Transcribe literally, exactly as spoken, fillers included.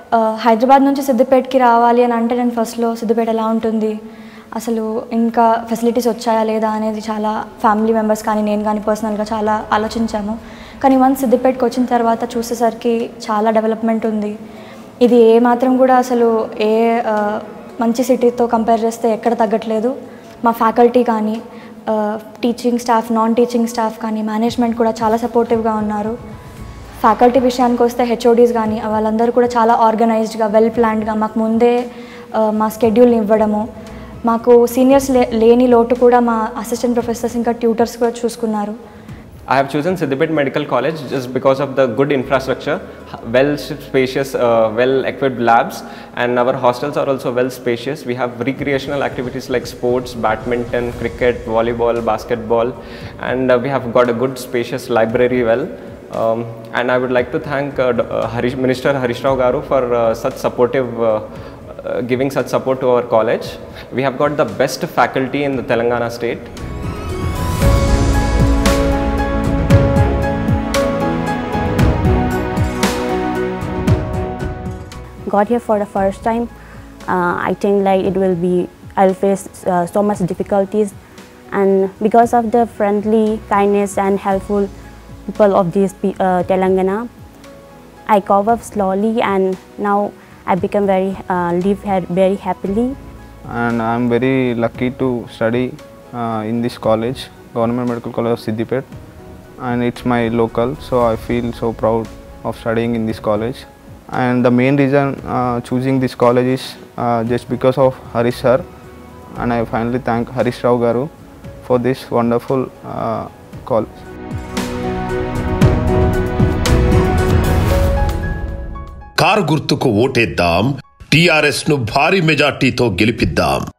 హైదరాబాద్ నుంచి సిద్దిపేటకి రావాలి అని అంటే నేను ఫస్ట్లో సిద్దిపేట ఎలా ఉంటుంది, అసలు ఇంకా ఫెసిలిటీస్ వచ్చాయా లేదా అనేది చాలా ఫ్యామిలీ మెంబర్స్ కానీ నేను కానీ పర్సనల్గా చాలా ఆలోచించాము. కానీ వన్స్ సిద్దిపేటకి వచ్చిన తర్వాత చూసేసరికి చాలా డెవలప్మెంట్ ఉంది. ఇది ఏ మాత్రం కూడా అసలు ఏ మంచి సిటీతో కంపేర్ చేస్తే ఎక్కడ తగ్గట్లేదు. మా ఫ్యాకల్టీ కానీ, teaching staff, non teaching staff కానీ, మేనేజ్మెంట్ కూడా చాలా సపోర్టివ్గా ఉన్నారు. ఫ్యాకల్టీ విషయానికి వస్తే హెచ్ఓడీస్ కానీ వాళ్ళందరూ కూడా చాలా ఆర్గనైజ్డ్గా, వెల్ ప్లాన్డ్గా మాకు ముందే మా స్కెడ్యూల్ని ఇవ్వడము, మాకు సీనియర్స్ లే లేని లోటు కూడా మా అసిస్టెంట్ ప్రొఫెసర్స్ ఇంకా ట్యూటర్స్ కూడా చూసుకున్నారు. I have chosen Siddipet Medical College just because of the good infrastructure, well spacious, uh, well equipped labs, and our hostels are also well spacious. We have recreational activities like sports, badminton, cricket, volleyball, basketball, and uh, we have got a good spacious library well. Um, and I would like to thank uh, uh, Harish, Minister Harish Rao Garu for uh, such supportive, uh, uh, giving such support to our college. We have got the best faculty in the Telangana state. Got here for the first time. uh, I think like it will be, I'll face uh, so much difficulties, and because of the friendly, kindness and helpful people of this uh, Telangana, I cope up slowly, and now I become very uh, live very happily. And I'm very lucky to study uh, in this college, Government Medical College of Siddipet, and it's my local, so I feel so proud of studying in this college. And the main reason uh, choosing this college is uh, just because of Harish sir, and I finally thank Harish Rao Garu for this wonderful uh, college. Car గుర్తుకు ఓటేద్దాం, TRS ను భారీ మెజార్టీతో గెలిపిద్దాం.